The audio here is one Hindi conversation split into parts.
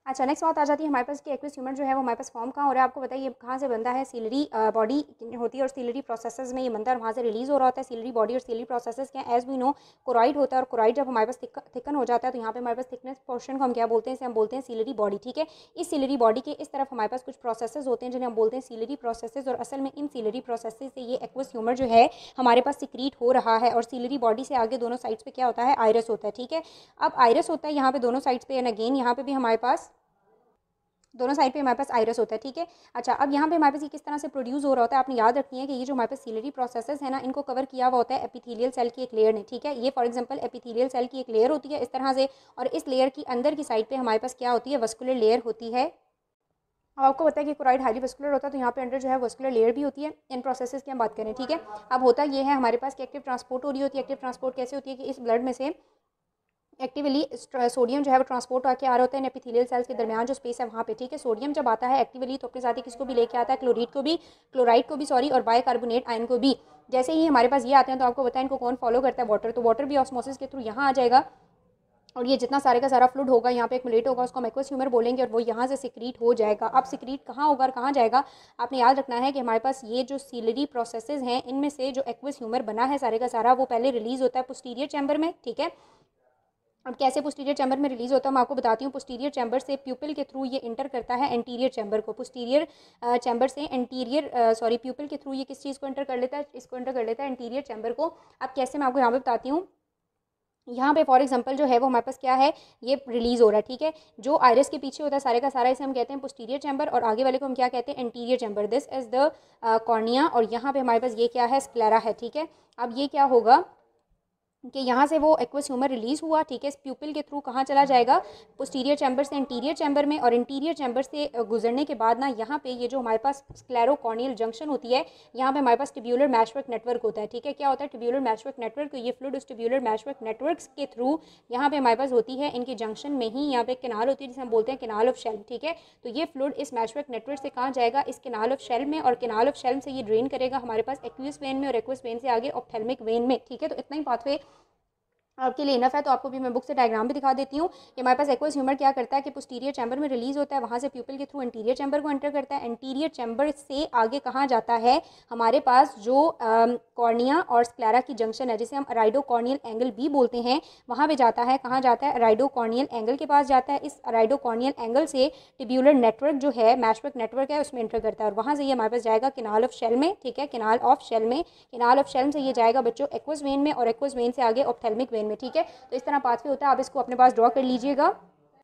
अच्छा, नेक्स्ट बात आ जाती है हमारे पास कि एक्वियस ह्यूमर जो है वो हमारे पास फॉर्म कहाँ हो रहा है। आपको बताइए कहाँ से बनता है। सीलरी बॉडी होती है और सीलरी प्रोसेसेस में ये बनता है और वहाँ से रिलीज हो रहा होता है। सीलरी बॉडी और सीलरी प्रोसेसेस क्या है, एज वी नो कोराइड होता है और कोराइड जब हमारे पास थिकन हो जाता है तो यहाँ पे हमारे पास थिकनेस पोर्शन को हम क्या बोलते हैं, इसे हम बोलते हैं सीलरी बॉडी। ठीक है, इस सीलरी बॉडी के इस तरफ हमारे पास कुछ प्रोसेसेस होते हैं जिन्हें हम बोलते हैं सीलरी प्रोसेसेस, और असल में इन सीलरी प्रोसेसेस से ये एक्वियस ह्यूमर जो है हमारे पास सिक्रीट हो रहा है। और सीलरी बॉडी से आगे दोनों साइड्स पे क्या होता है, आयरस होता है। ठीक है, अब आयरस होता है यहाँ पे दोनों साइड्स पे, एंड अगेन यहाँ पे भी हमारे पास दोनों साइड पे हमारे पास आयरस होता है। ठीक है, अच्छा अब यहाँ पे हमारे पास ये किस तरह से प्रोड्यूस हो रहा होता है, आपने याद रखनी है कि ये जो हमारे पास सीलरी प्रोसेसेस है ना, इनको कवर किया हुआ होता है एपिथेलियल सेल की एक लेयर ने। ठीक है, ये फॉर एग्जांपल एपिथेलियल सेल की एक लेयर होती है इस तरह से, और इस लेयर की अंदर की साइड पे हमारे पास क्या होती है, वस्कुलर लेयर होती है। अब आपको पता है कि कोराइड हाईली वस्कुलर होता है, तो यहाँ पे अंदर जो है वस्कुलर लेयर भी होती है। इन प्रोसेसेस की हम बात करें, ठीक है, अब होता ये है हमारे पास कि एक्टिव ट्रांसपोर्ट हो रही होती है। एक्टिव ट्रांसपोर्ट कैसे होती है कि इस ब्लड में से एक्टिवली सोडियम जो है वो ट्रांसपोर्ट आके आ रहा होता है एपिथेलियल सेल्स के दरमियान जो स्पेस है वहाँ पे। ठीक है, सोडियम जब आता है एक्टिवली तो अपने साथ ही किसको भी लेके आता है, क्लोरीड को भी, क्लोराइड को भी सॉरी, और बाइकार्बोनेट आयन को भी। जैसे ही हमारे पास ये आते हैं तो आपको पता है इनको कौन फॉलो करता है, वाटर। तो वाटर भी ऑस्मोसिस के थ्रू यहाँ आ जाएगा और ये जितना सारे का सारा फ्लूइड होगा यहाँ पे एक्युमुलेट होगा, उसको हम एक्वस ह्यूमर बोलेंगे और वो यहाँ से सिक्रीट हो जाएगा। अब सिक्रीट कहाँ होगा और कहाँ जाएगा, आपने याद रखना है कि हमारे पास ये जो सीलरी प्रोसेसेस हैं इनमें से जो एक्वस ह्यूमर बना है सारे का सारा वो पहले रिलीज होता है पोस्टीरियर चैम्बर में। ठीक है, अब कैसे पोस्टीरियर चैम्बर में रिलीज होता है मैं आपको बताती हूँ। पोस्टीरियर चैम्बर से प्यूपिल के थ्रू ये इंटर करता है एंटीरियर चैम्बर को। पोस्टीरियर चैम्बर से एंटीरियर सॉरी प्यूपिल के थ्रू ये किस चीज़ को इंटर कर लेता है, इसको इंटर कर लेता है एंटीरियर चैम्बर को। अब कैसे मैं आपको यहाँ पे बताती हूँ। यहाँ पे फॉर एग्जांपल जो है वो हमारे पास क्या है, ये रिलीज हो रहा है। ठीक है, जो आयरस के पीछे होता है सारे का सारा इसे हम कहते हैं पोस्टीरियर चैम्बर, और आगे वाले को हम क्या कहते हैं, anterior chamber. This is the cornea, और यहाँ पे हमारे पास ये क्या है, स्क्लेरा है। ठीक है, अब ये क्या होगा कि यहाँ से वो एक्वस ह्यूमर रिलीज हुआ। ठीक है, इस प्यूपिल के थ्रू कहाँ चला जाएगा, पोस्टीरियर चैम्बर से इंटीरियर चैम्बर में, और इंटीरियर चैम्बर से गुजरने के बाद ना यहाँ पे ये जो हमारे पास स्क्लेरोकॉर्नियल जंक्शन होती है, यहाँ पे हमारे पास ट्यूब्यूलर मैशवर्क नेटवर्क होता है। ठीक है, क्या होता है ट्यूब्यूलर मैशवर्क नेटवर्क, ये फ्लूइड उस ट्यूब्यूलर मैशवर्क नेटवर्क के थ्रू यहाँ पे हमारे पास होती है। इनके जंक्शन में ही यहाँ पे एक कैनाल होती है जिसे हम बोलते हैं कैनाल ऑफ शेल्म। ठीक है, तो ये फ्लूइड इस मैशवर्क नेटवर्क से कहाँ जाएगा, इस कैनाल ऑफ शेल्म में, और कैनाल ऑफ शेल्म से ये ड्रेन करेगा हमारे पास एक्वियस वेन में, और एक्वियस वेन से आगे ऑप्थेल्मिक वेन में। ठीक है, तो इतना ही पाथवे आपके लिए इनफ है। तो आपको भी मैं बुक से डायग्राम भी दिखा देती हूँ कि हमारे पास एक्वस ह्यूमर क्या करता है कि पोस्टीरियर चैम्बर में रिलीज होता है, वहाँ से प्यूपिल के थ्रू इंटीरियर चैम्बर को एंटर करता है। इंटीरियर चैम्बर से आगे कहाँ जाता है, हमारे पास जो कॉर्निया और स्क्लेरा की जंक्शन है जिसे हम अराइडोकॉर्नियल एंगल भी बोलते हैं, वहाँ पे जाता है। कहाँ जाता है, अराइडोकॉर्नियल एंगल के पास जाता है। इस अराइडोकॉर्नियल एंगल से ट्यूब्यूलर नेटवर्क जो है मैशवर्क नेटवर्क है उसमें एंटर करता है, और वहाँ से ये हमारे पास जाएगा कैनाल ऑफ शेल में। ठीक है, कैनाल ऑफ शेल में, कैनाल ऑफ शेल से ये जाएगा बच्चों एक्वस वेन में, और एक्वस वेन से आगे ऑप्थेल्मिक वेन में। ठीक है, तो इस तरह पाथवे होता है, आप इसको अपने पास ड्रॉ कर लीजिएगा।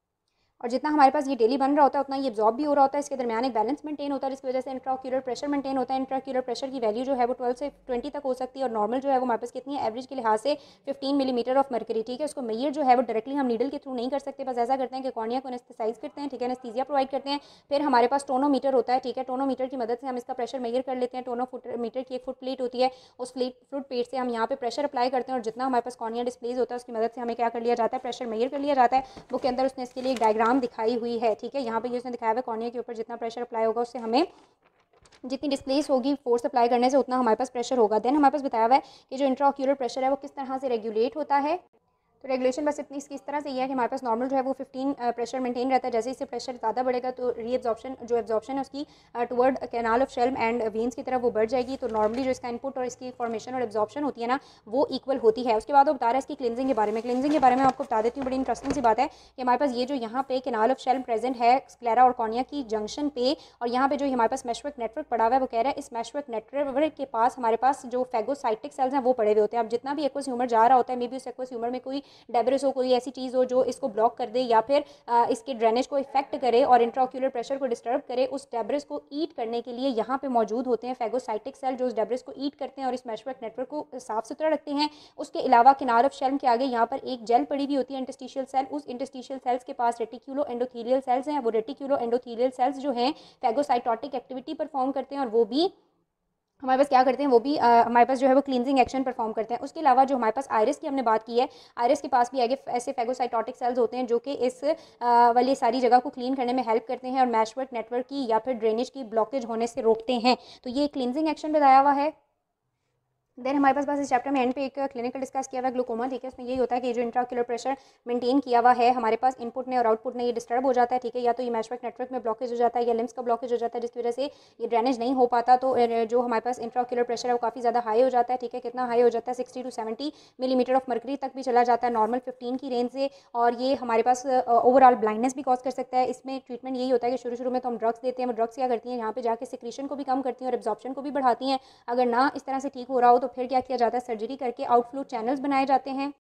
और जितना हमारे पास ये डेली बन रहा होता है उतना ये एब्जॉर्ब भी हो रहा होता है, इसके दरमियान एक बैलेंस मेंटेन होता है जिसकी वजह से इंट्राक्यूलर प्रेशर मेंटेन होता है। इंट्राक्यूलर प्रेशर की वैल्यू जो है वो 12 से 20 तक हो सकती है, और नॉर्मल जो है वो हमारे पास कितनी है, एवरेज के लिहाज से 15 मिलीमीटर ऑफ मर्करी। ठीक है, उसको मेजर जो है वो डायरेक्टली हम नीडल के थ्रू नहीं कर सकते, बस ऐसा करते हैं कि कॉर्निया को एनेस्थेसाइज करते हैं। ठीक है, एनेस्थीसिया प्रोवाइड करते हैं। फिर हमारे पास टोनोमीटर होता है। ठीक है, टोनोमीटर की मदद से हम इसका प्रेशर मेजर कर लेते हैं। टोनोमीटर की एक फुट प्लेट होती है, उस फुट प्लेट से हम यहाँ पे प्रेशर अप्लाई करते हैं, और जितना हमारे पास कॉर्निया डिस्प्लेस होता है उसकी मदद से हमें क्या कर लिया जाता है, प्रेशर मेजर कर लिया जाता है। बुक के अंदर उसने इसके लिए एक डायग्राम दिखाई हुई है। ठीक है, यहाँ पे उसने दिखाया हुआ कॉर्निया के ऊपर जितना प्रेशर अप्लाई होगा उससे हमें जितनी डिस्प्लेस होगी फोर्स अप्लाई करने से उतना हमारे पास प्रेशर होगा। देन हमारे पास बताया हुआ है कि जो इंट्राक्यूलर प्रेशर है वो किस तरह से रेगुलेट होता है। तो रेगुलेशन बस इतनी इस तरह से ये है कि हमारे पास नॉर्मल जो है वो 15 प्रेशर मेंटेन रहता है। जैसे इससे प्रेशर ज़्यादा बढ़ेगा तो रीएब्जॉर्प्शन जो एब्जॉर्प्शन है उसकी toward canal of Schlemm and veins की तरफ वो बढ़ जाएगी। तो नॉर्मली जो इसका इनपुट और इसकी फॉर्मेशन और एब्जॉर्प्शन होती है ना वो इक्वल होती है। उसके बाद वो बता रहा है इसकी क्लिनजिंग के बारे में। क्लिनजिंग के बारे में आपको बता देती हूँ, बड़ी इंटरेस्टिंग सी बात है कि हमारे पास ये जो यहाँ पे कैनाल ऑफ शेल्म प्रेजेंट है स्क्लेरा और कॉर्निया की जंक्शन पे, और यहाँ पे जो हमारे पास मैशवर्क नेटवर्क पड़ा हुआ है वो कह रहा है इस मैशवर्क नेटवर्क के पास हमारे पास जो फेगोसाइटिक सेल्स हैं वो पड़े हुए होते हैं। अब जितना भी एक्वस ह्यूमर जा रहा होता है, मे बी उस एक्वस ह्यूमर में कोई डेब्रिस हो, कोई ऐसी चीज़ हो जो इसको ब्लॉक कर दे या फिर इसके ड्रेनेज को इफेक्ट करे और इंट्राक्यूलर प्रेशर को डिस्टर्ब करे, उस डेब्रिस को ईट करने के लिए यहाँ पे मौजूद होते हैं फेगोसाइटिक सेल जो उस डेब्रिस को ईट करते हैं और इस मैशवर्क नेटवर्क को साफ सुथरा रखते हैं। उसके अलावा कैनाल ऑफ शेल्म के आगे यहाँ पर एक जेल पड़ी हुई होती है इंटरस्टिशियल सेल। उस इंटरस्टिशियल सेल्स के पास रेटिक्यूलो एंडोथीलियल सेल्स हैं। वो रेटिक्यूलो एंडोथीलियल सेल्स जो हैं फेगोसाइटोटिक एक्टिविटी परफॉर्म करते हैं, और वो भी हमारे पास क्या करते हैं, वो भी हमारे पास जो है वो क्लींजिंग एक्शन परफॉर्म करते हैं। उसके अलावा जो हमारे पास आयरस की हमने बात की है, आयरस के पास भी आगे ऐसे फेगोसाइटोटिक सेल्स होते हैं जो कि इस वाली सारी जगह को क्लीन करने में हेल्प करते हैं और मैशवर्क नेटवर्क की या फिर ड्रेनेज की ब्लॉकेज होने से रोकते हैं। तो ये क्लींजिंग एक्शन बताया हुआ है। देन हमारे पास इस चैप्टर में एंड पे एक क्लिनिकल डिस्कस किया हुआ है ग्लूकोमा, ठीक है। उसमें यही होता है कि जो इंट्राक्यूलर प्रेशर मेंटेन किया हुआ है हमारे पास इनपुट ने और आउटपुट ने ये डिस्टर्ब हो जाता है, ठीक है। या तो ये मैचवर्क नेटवर्क में ब्लॉकेज हो जाता है या लिम्स का ब्लॉकेज हो जाता है, जिसकी वजह से ये ड्रेनेज नहीं हो पाता। तो जो हमारे पास इंट्राक्यूलर प्रेशर है वो काफ़ी ज़्यादा हाई हो जाता है, ठीक है। कितना हाई हो जाता है, 60 to 70 मिलीमीटर ऑफ मर्करी तक भी चला जाता है नॉर्मल 15 की रेंज से। और ये हमारे पास ओवरऑल ब्लाइंडनेस भी कॉज कर सकता है। इसमें ट्रीटमेंट यही होता है कि शुरू में तो हम ड्रग्स देते हैं, ड्रग्स क्या करती हैं यहाँ पे जाके सिक्रीशन को भी कम करती हैं और एब्जॉर्प्शन को भी बढ़ाती हैं। अगर ना इस तरह से ठीक हो रहा हो तो फिर क्या किया जाता है, सर्जरी करके आउटफ्लो चैनल्स बनाए जाते हैं।